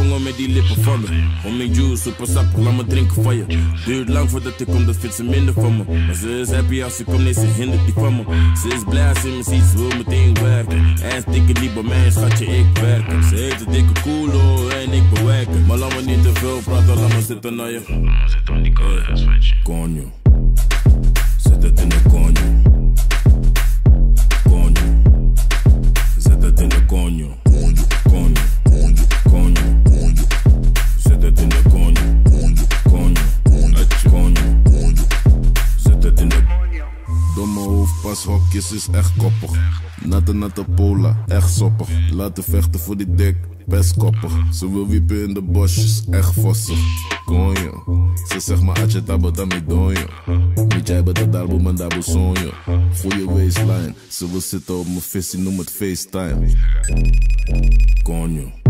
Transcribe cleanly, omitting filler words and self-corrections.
tongen met die lippen van me. Homing juice, super sap, laat me drinken van je. Duurt lang voordat ik kom, dat vindt ze minder van me. Maar ze is happy als ze komt, nee ze hindert die van me. Ze is blij als ze me ziet, ze wil meteen werken. En stikken die bij mij, schatje, ik werk. Ze heeft een dikke koelo en ik bewerken. Maar laat me niet te veel praten, laat me zitten naar je. Laat me zitten aan die koude huiswetje. Konjo, zet het in de konjo. Konjo, zet het in de konjo. Konjo, konjo, konjo, konjo. Zet het in de konjo. Konjo, konjo, konjo. Zet het in de konjo. Domme hoofdpashokjes is echt koppig. Natte pola, echt soppig. Laten vechten voor die dik, best koppig. Ze wil wiepen in de bosjes, echt vossig. Konjo, ze zegt maar atje tabo dami donjo. Niet jij bent het dalbo man dabo sonjo. Goeie waistline, ze wil zitten op mijn visie, noem het FaceTime. Konjo.